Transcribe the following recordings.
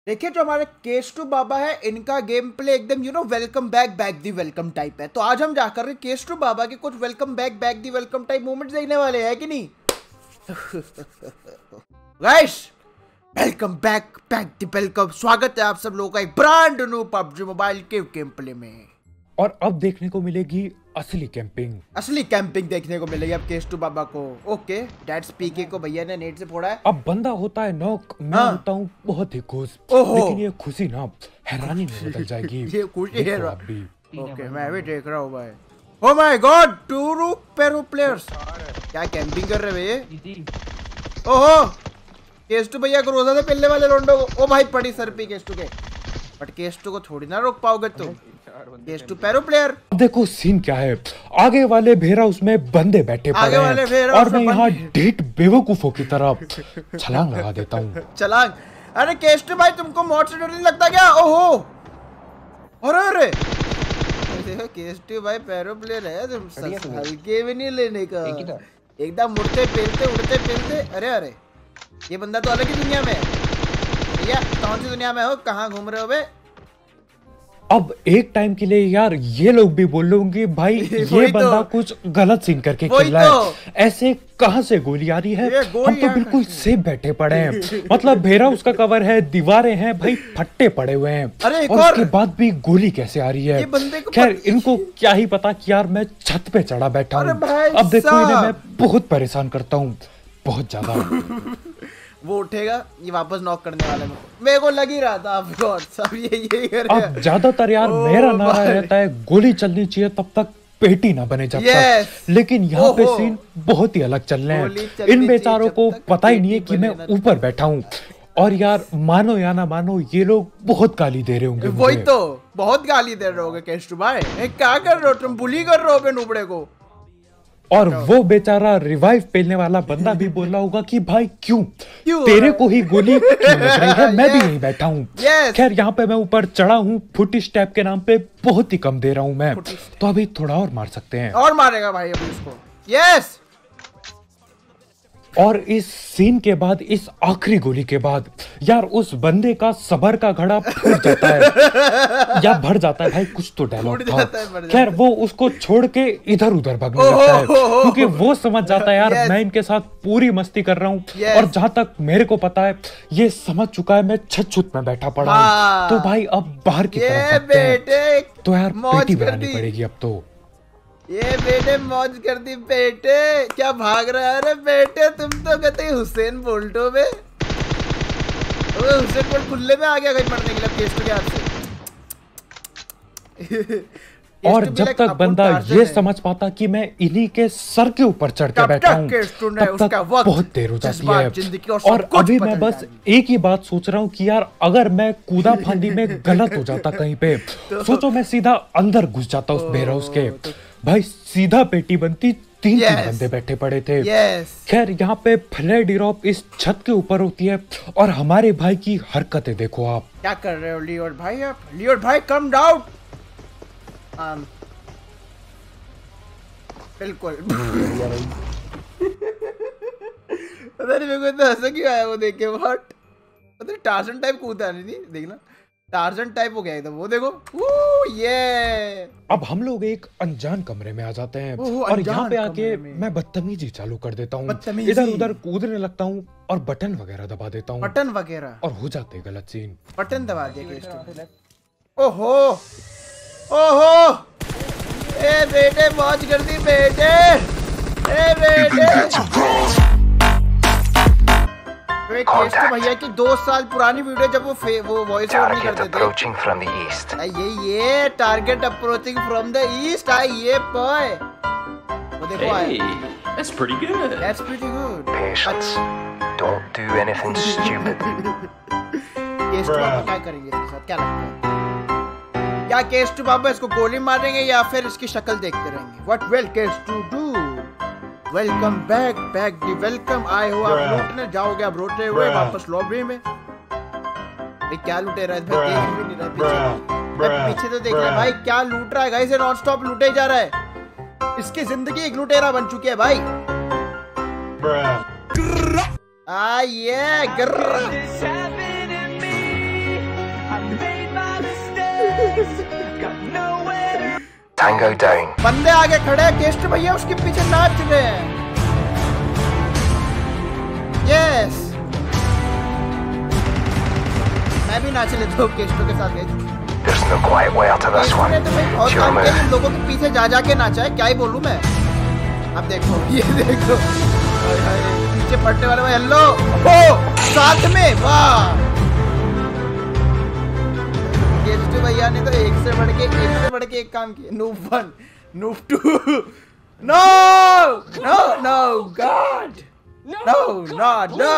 देखिए जो हमारे केस2 बाबा है इनका गेम प्ले एकदम welcome back the welcome type है। तो आज हम जाकर केस2 बाबा के कुछ welcome back the welcome type movements देखने वाले हैं कि नहीं। Guys welcome back the welcome, स्वागत है आप सब लोगों का एक ब्रांड न्यू पबजी मोबाइल के गेम प्ले में। और अब देखने को मिलेगी असली कैंपिंग देखने को मिलेगी अब केस2 बाबा को। ओके डैट्स पीके को भैया ने नेट से फोड़ा है। अब बंदा होता है नॉक, मैं होता हूँ बहुत ही खुश, लेकिन ये खुशी ना हैरानी में बदल जाएगी। ये खुशी है अभी। ओके मैं भी देख रहा हूँ भाई। Oh my god, two Peru players क्या कैंपिंग कर रहे हैं। ओहो केस2 भैया को रोजा से पहले वाले रोंडो को। ओ भाई पड़ी सर पे केस2 के, बट केस2 को थोड़ी ना रोक पाओगे तुम। केस2 पैरो प्लेयर। देखो सीन क्या है, आगे वाले भेरा उसमें बंदे बैठे पड़े हैं और मैं यहाँ ढीठ बेवकूफों की तरह छलांग लगा देता हूँ। छलांग? अरे केस2 भाई तुमको मौत से डर नहीं लगता क्या? ओहो अरे देखो केस2 भाई पैरो प्लेयर है, तुम हल्के भी नहीं लेने का, एकदम उड़ते पेलते। अरे ये बंदा तो अलग ही दुनिया में है भैया। कौन सी दुनिया में हो, कहाँ घूम रहे हो बे? अब एक टाइम के लिए यार ये लोग भी बोल लोगे भाई ये बंदा कुछ गलत सीन करके खेल रहा है, ऐसे कहां से गोली आ रही है। हम तो बिल्कुल सेफ बैठे पड़े हैं, मतलब भेरा उसका कवर है, दीवारें हैं भाई, फट्टे पड़े हुए हैं। और उसके बाद भी गोली कैसे आ रही है। खैर इनको क्या ही पता कि यार मैं छत पे चढ़ा बैठा हूँ। अब देखो इन्हें मैं बहुत परेशान करता हूँ, बहुत ज्यादा। वो उठेगा ये वापस नॉक करने वाला है। मेरे को लग ही रहा था ऑफ कोर्स सब यही कर रहे हैं। अब ज्यादातर यार मेरा नारा रहता है गोली चलनी चाहिए तब तक पेटी ना बने जब तक, लेकिन यहाँ पे सीन बहुत ही अलग चल रहे हैं। इन बेचारों को पता ही नहीं है कि मैं ऊपर बैठा हूँ। और यार मानो या ना मानो ये लोग बहुत गाली दे रहे होंगे। वही तो बहुत गाली दे रहे होंगे केस2 भाई, क्या कर रहे हो तुम, बुली कर रहे हो नुबड़े को। और वो बेचारा रिवाइव पेलने वाला बंदा भी बोला होगा कि भाई क्यों तेरे को ही गोली क्यों लग रही है, मैं भी यहीं बैठा हूँ। खैर यहाँ पे मैं ऊपर चढ़ा हूँ, फुट स्टेप के नाम पे बहुत ही कम दे रहा हूँ मैं, तो अभी थोड़ा और मार सकते हैं। और मारेगा भाई अभी इसको। यस। और इस सीन के बाद, इस आखिरी गोली के बाद यार उस बंदे का सबर का घड़ा फूट जाता है या भर जाता है भाई, कुछ तो डायलॉग था। खैर वो उसको छोड़ के इधर उधर भागने लगता है, क्योंकि वो समझ जाता है यार मैं इनके साथ पूरी मस्ती कर रहा हूँ। और जहां तक मेरे को पता है ये समझ चुका है मैं छत में बैठा पड़ा हूँ, तो भाई अब बाहर की तरफ भागते हैं। तो यार पेटी बनानी पड़ेगी अब तो। ये बेटे मौज कर दी बेटे, क्या भाग रहा है रे बेटे, तुम तो कहते हुसैन बोल्टो में। हुसैन बोल्ट खुले में आ गया कहीं पढ़ने के लिए केस2 के हाथ से। और जब तक बंदा ये समझ पाता कि मैं इन्हीं के सर के ऊपर चढ़ के बैठा हूँ तब तक बहुत देर हो जाती है। और अभी मैं बस एक ही बात सोच रहा हूँ कि यार अगर मैं कूदा फांदी में गलत हो जाता कहीं पे, सोचो मैं सीधा अंदर घुस जाता उस बेर हाउस के, भाई सीधा पेटी बनती। तीन बंदे बैठे पड़े थे। खैर यहाँ पे फ्लेयर ड्रॉप इस छत के ऊपर होती है और हमारे भाई की हरकतें देखो आप। क्या कर रहे हो लियोड भाई, आप लियोड भाई कम डाउन। बिल्कुल। पता नहीं मेरे को इतना हंसा क्यों आया वो देख के। व्हाट पता नहीं टार्जन टाइप कूदा नहीं थी, देखना टार्जन टाइप हो गया एकदम वो, देखो ये। अब हम लोग एक अनजान कमरे में आ जाते हैं और यहाँ पे आके मैं बदतमीजी चालू कर देता हूँ, इधर उधर कूदने लगता हूँ और बटन वगैरह दबा देता हूँ। बटन वगैरह और हो जाते गलत सीन। बटन दबा दिया। ओहो ओहो ए बेटे मौज कर दी बेटे, ए बेटे। केस2 भैया की 2 साल पुरानी वीडियो जब वो वॉइस ओवर नहीं करते थे। ये target approaching from the east. ये बॉय वो देखो That's pretty good. Patience. Don't do anything stupid. Case two बाबा क्या करेंगे इसके साथ, क्या लगता है? क्या केस2 बाबा इसको गोली मारेंगे या फिर इसकी शक्ल देखते रहेंगे? What will केस2 do? Welcome back the welcome. आए हो आप लूटने, जाओगे आप रोते हुए वापस लॉबी में। क्या लूटे रहा है भाई, देख भी नहीं रहा पीछे तो देख रहा है भाई क्या लूट रहा है। गाइस नॉन स्टॉप लूटे जा रहा है, इसकी जिंदगी एक लुटेरा बन चुकी है भाई। ये Tango down. बंदे आगे खड़े हैं, केस्ट भैया उसके पीछे नाच रहे हैं। यस, मैं भी नाच लेता हूँ केस्टो के साथ। There's no quiet way out of this one. तो भाई बहुत काम किया, इन लोगों के पीछे जा के नाचा है, क्या ही बोलूं मैं। अब देखो, ये देखो, पीछे पड़ने वाले भाई, हेलो, ओ साथ में, वाह। केस्टो भैया ने तो एक से बढ़ के एक काम किया। Noob 1, noob 2, no no no god, no.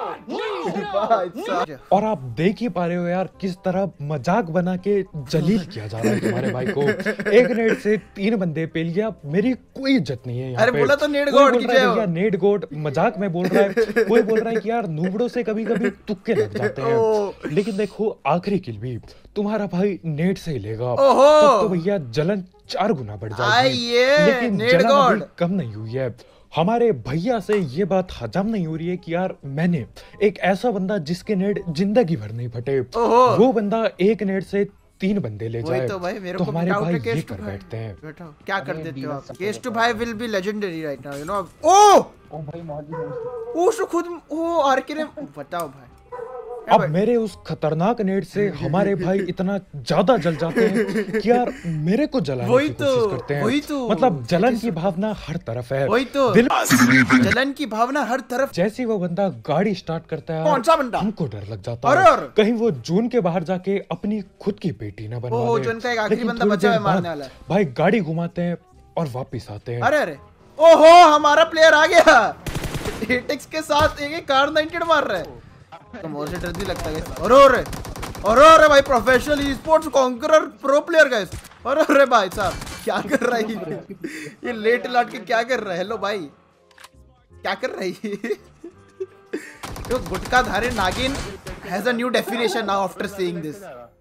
और आप देख ही पा रहे हो यार किस तरह मजाक बना के जलील किया जा रहा है तुम्हारे भाई को। एक नेट से 3 बंदे पेल गया, मेरी कोई इज्जत नहीं है यहाँ पे। अरे बोला तो नेट गॉड की जय हो। नेट गॉड मजाक में बोल रहा है, कोई बोल रहा है कि यार नूबड़ों से कभी कभी तुक्के लग जाते हैं। लेकिन देखो आखिरी किल भी तुम्हारा भाई नेट से ही लेगा, तब तो भैया जलन 4 गुना बढ़ जाएगी। लेकिन जलन अभी कम नहीं हुई है। हमारे भैया से ये बात हजम नहीं हो रही है कि यार मैंने एक ऐसा बंदा जिसके नेट जिंदगी भर नहीं फटे, वो बंदा एक नेट से 3 बंदे ले जाए, तो भाई मेरे तो को हमारे भाई ये कर बैठते हैं। क्या कर देते हो आप? केस्ट भाई will be legendary right now, you know. ओ भाई मौज खुद ओ आरके ने बताओ भाई। अब मेरे उस खतरनाक नेट से हमारे भाई इतना ज्यादा जल जाते हैं कि यार मेरे को जलाने की कोशिश करते हैं। वही तो मतलब जलन की भावना हर तरफ है। वही तो जलन की भावना हर तरफ। जैसे वो बंदा गाड़ी स्टार्ट करता है, कौन सा बंदा? हमको डर लग जाता है कहीं वो जून के बाहर जाके अपनी खुद की पेटी ना बनवा ले। जून का एक आखिरी बंदा बचा है मारने वाला। भाई गाड़ी घुमाते हैं और वापिस आते हैं। अरे ओहो हमारा प्लेयर आ गया, एटेक्स के साथ एक कार 90 मार रहा है। तो मुझे डर भी लगता है। अरे भाई professional e sports conqueror pro player guys. अरे भाई साहब क्या कर रहा है ये लेट लाट के क्या कर रहा है? हेलो भाई क्या कर रहा है ये गुटका धारे नागिन has a new definition now after seeing this.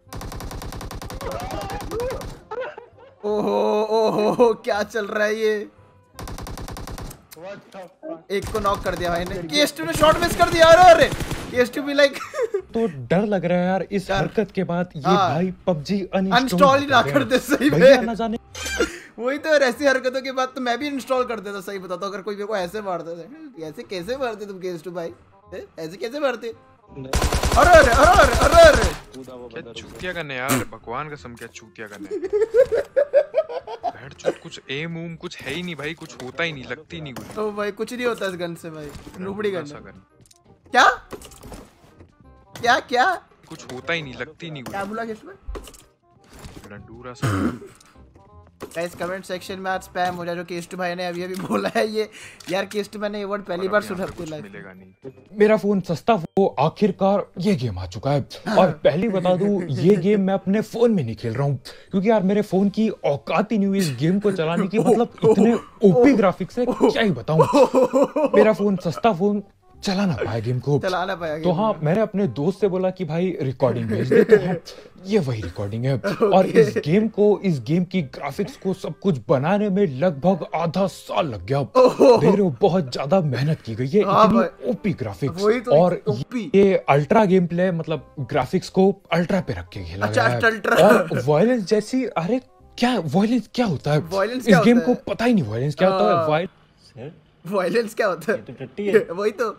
ओहो क्या चल रहा है ये? एक को नॉक कर दिया भाई ने। केस्ट ने शॉट मिस कर दिया। अरे केस्ट भी लाइक तो डर लग रहा है यार इस हरकत के बाद ये भाई पबजी अनइंस्टॉल ही ना कर दे। सही में ना जाने वही तो ऐसी हरकतों के बाद तो मैं भी इंस्टॉल कर देता। सही बताता अगर कोई मेरे को ऐसे मारता था। ऐसे कैसे मारते तुम केस्ट भाई? ऐसे कैसे मारते? अरे क्या चूतिया करने यार, भगवान कसम क्या चूतिया करने। कुछ एम उम कुछ है ही नहीं भाई, कुछ होता ही नहीं, लगती नहीं कुछ। ओ भाई कुछ नहीं होता इस गन से भाई, नुबड़ी गन। क्या कुछ होता ही नहीं, लगती नहीं कुछ। क्या बोला किसमें? डंडूरा सा। गाइस कमेंट सेक्शन में आज स्पैम हो जाए जो केस्ट भाई ने अभी बोला है। ये यार केस्ट मैंने ये वर्ड पहली बार सुना अपनी लाइफ में। मेरा फोन सस्ता वो आखिरकार ये गेम आ चुका है। और पहली बता दूं ये गेम मैं अपने फोन में नहीं खेल रहा हूँ क्योंकि यार मेरे फोन की औकात ही नहीं हुई इस गेम को चलाने की। मतलब इतने ओपी ग्राफिक्स है क्या ही बताऊं। मेरा फोन सस्ता फोन चला ना पाया गेम को। तो हाँ मैंने अपने दोस्त से बोला कि भाई रिकॉर्डिंग भेज दे। तो हाँ ये वही रिकॉर्डिंग है। और इस गेम की ग्राफिक्स को सब कुछ बनाने में लगभग आधा साल लग गया। देख रहे हो बहुत ज्यादा मेहनत की गई है। इतनी ओपी ग्राफिक्स और ये अल्ट्रा गेम प्ले मतलब ग्राफिक्स को अल्ट्रा पे रख के खेला गया है। और वायलेंस जैसी अरे क्या वायलेंस क्या होता है इस गेम को पता ही नहीं। वायलेंस क्या होता है? वायलेंस क्या होता है? वही तो।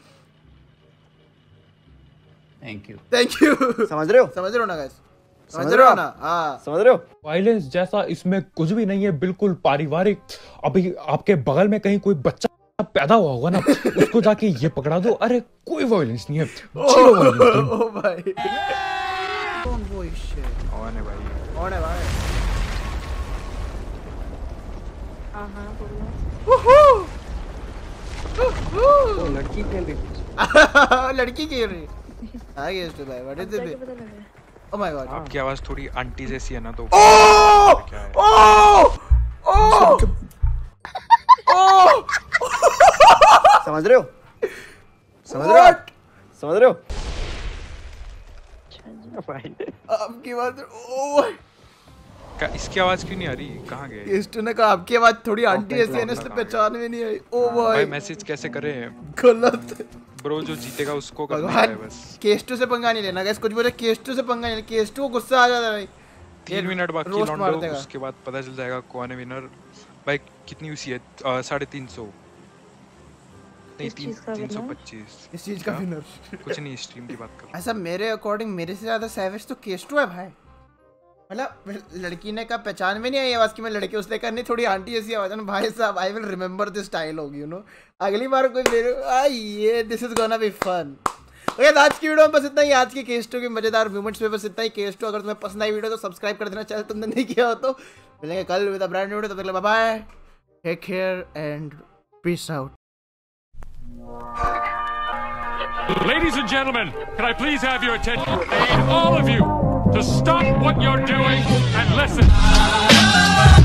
थैंक यू समझ रहे हो ना गाइस? समझ रहे हो ना? हाँ समझ रहे हो। वायलेंस जैसा इसमें कुछ भी नहीं है, बिल्कुल पारिवारिक। अभी आपके बगल में कहीं कोई बच्चा पैदा हुआ होगा ना उसको जाके ये पकड़ा दो। अरे कोई वायलेंस नहीं है, जीरो वायलेंस। ओ भाई ऑन है भाई, ऑन है भाई। लड़की खेल रही। लड़की खेल रही। भाई what is this? Oh my god आपकी आवाज थोड़ी आंटी जैसी है ना तो। समझ रहे हो? समझ रहे हो? आपकी बात इसकी आवाज क्यों नहीं आ रही? कहाँ गए? केस्ट ने कहा आपकी आवाज थोड़ी आंटी जैसी है, इसलिए पहचान में नहीं आई। ओ भाई मैसेज कैसे करें? गलत ब्रो जो जीतेगा उसको करना है बस। केस्टो से पंगा नहीं लेना गाइस। कुछ बोले केस्टो से पंगा नहीं लेना। केस्टो को गुस्सा आ जाता है भाई। 3 मिनट बाकी रोस्ट मार लॉन्डो, देगा। उसके बाद पता चल जाएगा कौन है विनर। भाई कितनी उसी है 350 नहीं किस चीज़ का 325। इस चीज का विनर कुछ नहीं, स्ट्रीम की बात कर। ऐसा मेरे अकॉर्डिंग मेरे से ज्यादा सैवेज तो केस्टो है भाई। मतलब लड़की ने का पहचान में नहीं आई आवाज की मैं लड़की, उसने कहा नहीं थोड़ी आंटी जैसी आवाज है ना भाई साहब, I will remember this style होगी यू नो, अगली बार कोई मेरे ये this is gonna be fun. Okay आज की वीडियो में बस इतना ही, आज की केस्टो के मजेदार मोमेंट्स में बस इतना ही। केस्टो अगर तुम्हें पसंद आई वीडियो तो सब्सक्राइब कर देना, चैनल तुमने नहीं किया हो तो। मिलेंगे कल with a brand new video, तब तक के लिए bye bye, take care and peace out. Ladies and gentlemen, can I please have your attention? I need all of you to stop what you're doing and listen.